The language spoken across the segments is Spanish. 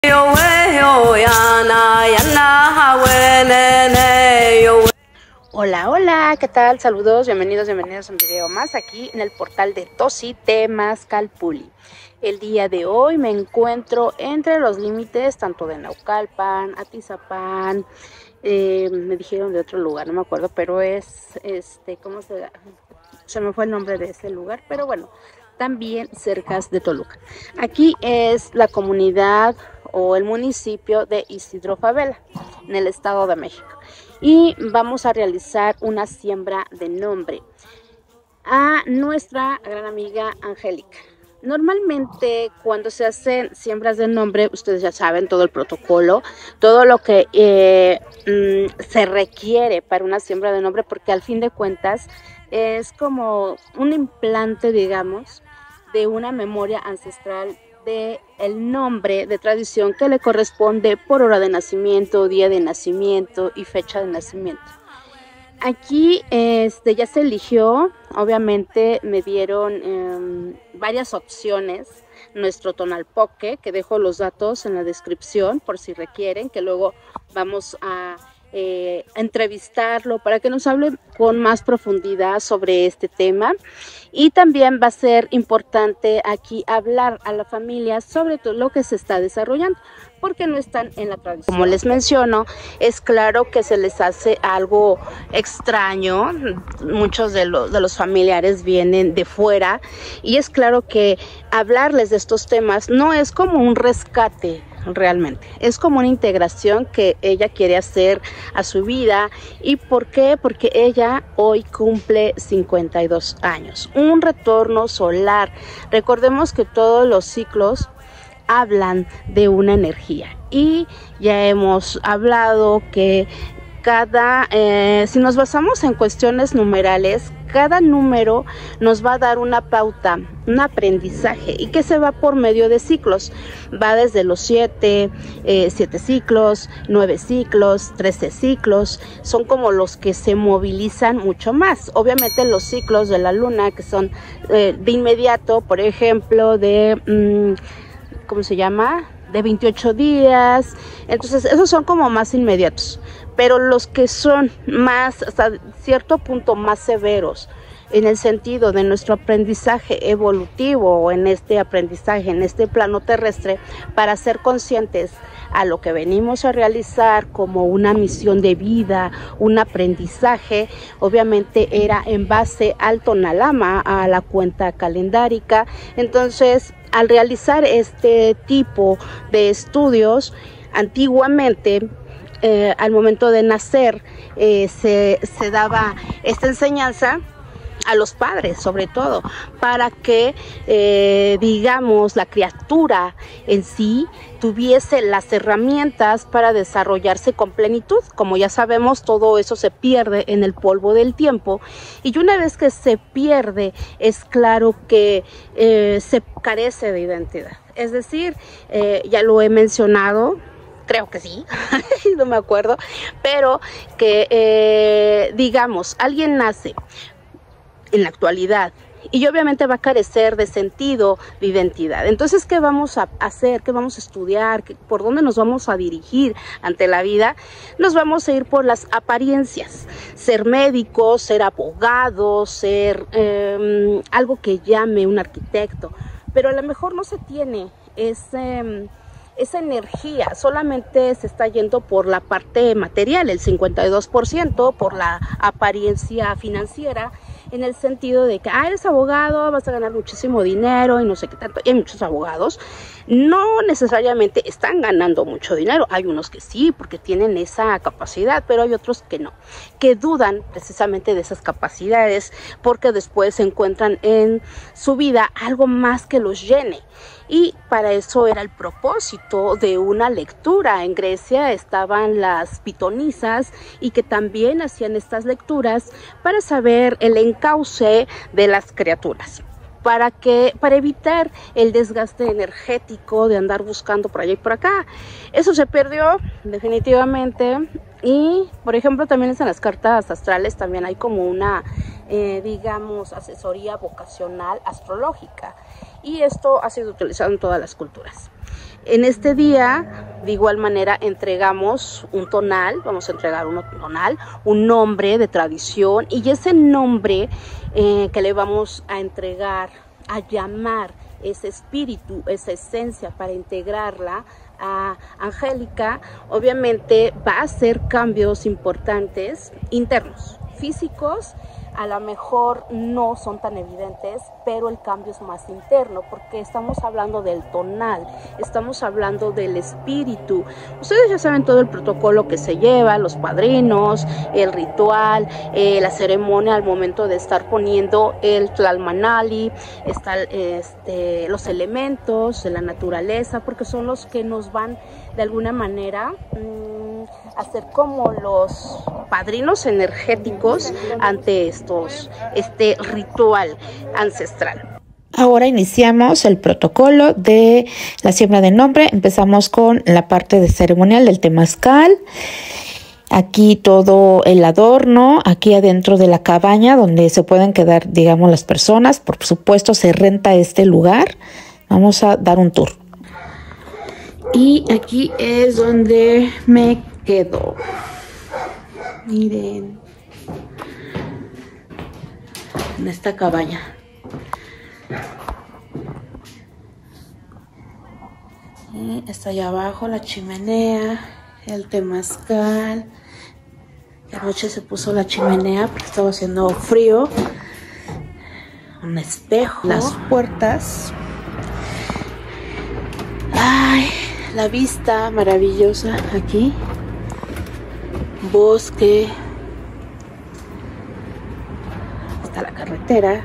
Hola, hola, ¿qué tal? Saludos, bienvenidos a un video más aquí en el portal de Tosi Temazcalpuli. El día de hoy me encuentro entre los límites tanto de Naucalpan, Atizapán, me dijeron de otro lugar, no me acuerdo, pero es, ¿cómo se me fue el nombre de ese lugar? Pero bueno, también cerca de Toluca. Aquí es la comunidad o el municipio de Isidro Fabela, en el Estado de México. Y vamos a realizar una siembra de nombre a nuestra gran amiga Angélica. Normalmente cuando se hacen siembras de nombre, ustedes ya saben todo el protocolo, todo lo que se requiere para una siembra de nombre, porque al fin de cuentas es como un implante, digamos, de una memoria ancestral de el nombre de tradición que le corresponde por hora de nacimiento, día de nacimiento y fecha de nacimiento. Aquí ya se eligió, obviamente me dieron varias opciones, nuestro tonalpoque, que dejo los datos en la descripción por si requieren, que luego vamos a entrevistarlo para que nos hable con más profundidad sobre este tema. Y también va a ser importante aquí hablar a la familia sobre todo lo que se está desarrollando, porque no están en la tradición. Como les menciono, es claro que se les hace algo extraño, muchos de los familiares vienen de fuera y es claro que hablarles de estos temas no es como un rescate. Realmente es como una integración que ella quiere hacer a su vida. ¿Y por qué? Porque ella hoy cumple 52 años, un retorno solar. Recordemos que todos los ciclos hablan de una energía y ya hemos hablado que si nos basamos en cuestiones numerales, cada número nos va a dar una pauta, un aprendizaje, y que se va por medio de ciclos. Va desde los 7 ciclos, 9 ciclos, 13 ciclos, son como los que se movilizan mucho más. Obviamente los ciclos de la luna, que son de inmediato, por ejemplo, ¿cómo se llama? De 28 días, entonces esos son como más inmediatos, pero los que son más, hasta cierto punto más severos, en el sentido de nuestro aprendizaje evolutivo o en este aprendizaje, en este plano terrestre, para ser conscientes a lo que venimos a realizar como una misión de vida, un aprendizaje, obviamente era en base al tonalama, a la cuenta calendárica. Entonces, al realizar este tipo de estudios, antiguamente, al momento de nacer, se daba esta enseñanza a los padres, sobre todo, para que, digamos, la criatura en sí tuviese las herramientas para desarrollarse con plenitud. Como ya sabemos, todo eso se pierde en el polvo del tiempo, y una vez que se pierde, es claro que se carece de identidad. Es decir, ya lo he mencionado, creo que sí, no me acuerdo, pero que, digamos, alguien nace en la actualidad y obviamente va a carecer de sentido, de identidad. Entonces, ¿qué vamos a hacer? ¿Qué vamos a estudiar? ¿Por dónde nos vamos a dirigir ante la vida? Nos vamos a ir por las apariencias, ser médico, ser abogado, ser algo que llame un arquitecto, pero a lo mejor no se tiene esa energía, solamente se está yendo por la parte material, el 52%, por la apariencia financiera, en el sentido de que eres abogado, vas a ganar muchísimo dinero y no sé qué tanto. Y hay muchos abogados, no necesariamente están ganando mucho dinero. Hay unos que sí, porque tienen esa capacidad, pero hay otros que no, que dudan precisamente de esas capacidades, porque después se encuentran en su vida algo más que los llene. Y para eso era el propósito de una lectura. En Grecia estaban las pitonisas y que también hacían estas lecturas para saber el encauce de las criaturas. Para evitar el desgaste energético de andar buscando por allá y por acá. Eso se perdió definitivamente. Y por ejemplo también en las cartas astrales también hay como una digamos asesoría vocacional astrológica, y esto ha sido utilizado en todas las culturas. En este día, de igual manera, entregamos un tonal, vamos a entregar un tonal, un nombre de tradición, y ese nombre que le vamos a entregar, a llamar ese espíritu, esa esencia, para integrarla a Angélica, obviamente va a hacer cambios importantes internos, físicos. A lo mejor no son tan evidentes, pero el cambio es más interno, porque estamos hablando del tonal, estamos hablando del espíritu. Ustedes ya saben todo el protocolo que se lleva, los padrinos, el ritual, la ceremonia al momento de estar poniendo el tlalmanali, los elementos de la naturaleza, porque son los que nos van de alguna manera a ser como los padrinos energéticos ante este ritual ancestral. Ahora iniciamos el protocolo de la siembra de nombre. Empezamos con la parte de ceremonial del temazcal. Aquí todo el adorno, aquí adentro de la cabaña donde se pueden quedar, digamos, las personas. Por supuesto, se renta este lugar. Vamos a dar un tour. Y aquí es donde me quedo. Miren. En esta cabaña. Y está allá abajo la chimenea, el temazcal. Anoche se puso la chimenea porque estaba haciendo frío. Un espejo. Las puertas. Ay, la vista maravillosa aquí. Bosque. Está la carretera.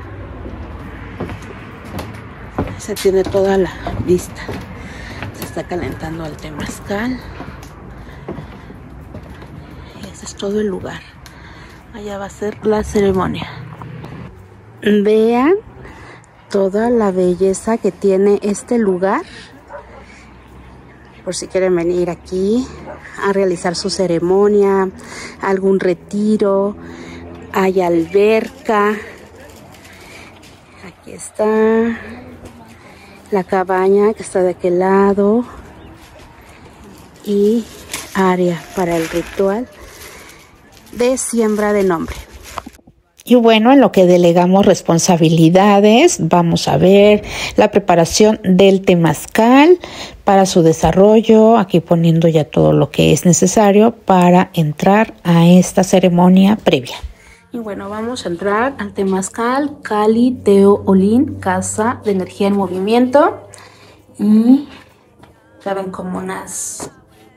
Se tiene toda la vista. Se está calentando el temazcal. Y ese es todo el lugar. Allá va a ser la ceremonia. Vean toda la belleza que tiene este lugar. Por si quieren venir aquí a realizar su ceremonia, algún retiro. Hay alberca. Aquí está la cabaña que está de aquel lado. Y área para el ritual de siembra de nombre. Y bueno, en lo que delegamos responsabilidades, vamos a ver la preparación del temazcal para su desarrollo, aquí poniendo ya todo lo que es necesario para entrar a esta ceremonia previa. Y bueno, vamos a entrar al temazcal Cali Teo Olin, casa de energía en movimiento. Y caben como unas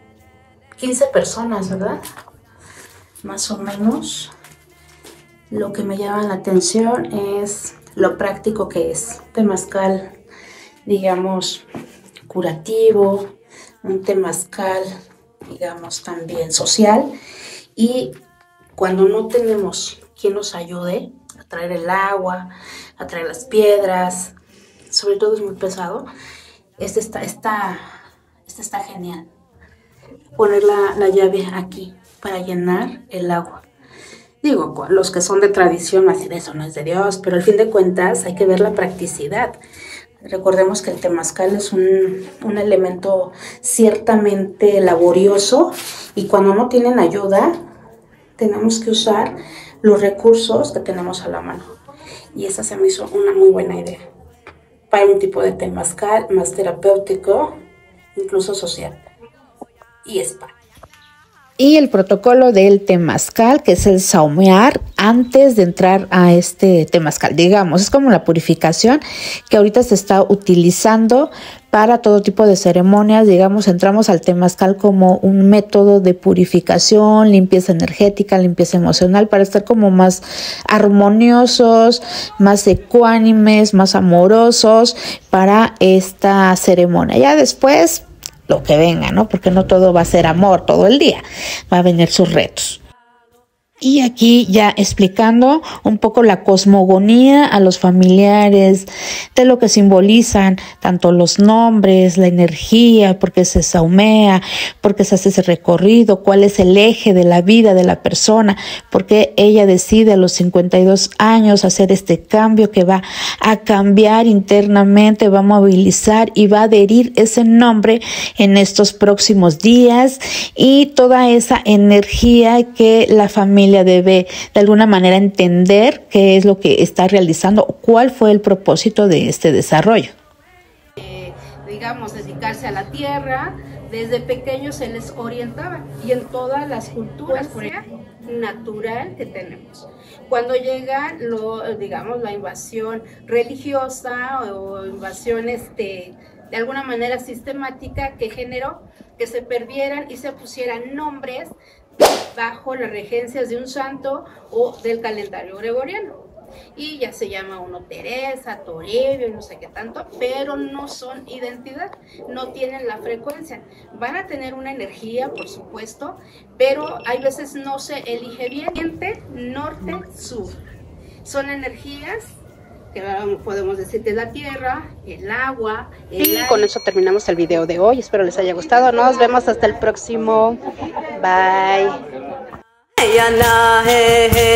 15 personas, ¿verdad? Más o menos. Lo que me llama la atención es lo práctico que es. Temazcal, digamos, curativo, un temazcal, digamos, también social. Y cuando no tenemos quien nos ayude a traer el agua, a traer las piedras, sobre todo es muy pesado, este está genial. Poner la llave aquí para llenar el agua. Digo, los que son de tradición, así de eso no es de Dios, pero al fin de cuentas hay que ver la practicidad. Recordemos que el temazcal es un elemento ciertamente laborioso y cuando no tienen ayuda, tenemos que usar los recursos que tenemos a la mano. Y esa se me hizo una muy buena idea para un tipo de temazcal más terapéutico, incluso social y spa. Y el protocolo del temazcal, que es el saumear antes de entrar a este temazcal. Digamos, es como la purificación que ahorita se está utilizando para todo tipo de ceremonias. Digamos, entramos al temazcal como un método de purificación, limpieza energética, limpieza emocional, para estar como más armoniosos, más ecuánimes, más amorosos para esta ceremonia. Ya después, lo que venga, ¿no? Porque no todo va a ser amor todo el día. Va a venir sus retos. Y aquí ya explicando un poco la cosmogonía a los familiares, de lo que simbolizan tanto los nombres, la energía, por qué se saumea, por qué se hace ese recorrido, cuál es el eje de la vida de la persona, por qué ella decide a los 52 años hacer este cambio que va a cambiar internamente, va a movilizar y va a adherir ese nombre en estos próximos días, y toda esa energía que la familia debe de alguna manera entender qué es lo que está realizando, cuál fue el propósito de este desarrollo. Digamos, dedicarse a la tierra, desde pequeños se les orientaba, y en todas las culturas natural que tenemos. Cuando llega digamos, la invasión religiosa o invasión de alguna manera sistemática, que generó que se perdieran y se pusieran nombres bajo las regencias de un santo o del calendario gregoriano. Y ya se llama uno Teresa, Toribio, no sé qué tanto, pero no son identidad, no tienen la frecuencia. Van a tener una energía, por supuesto, pero hay veces no se elige bien. Norte, sur. Son energías que podemos decir de la tierra, el agua, y con eso terminamos el video de hoy. Espero les haya gustado. Nos vemos hasta el próximo. Bye.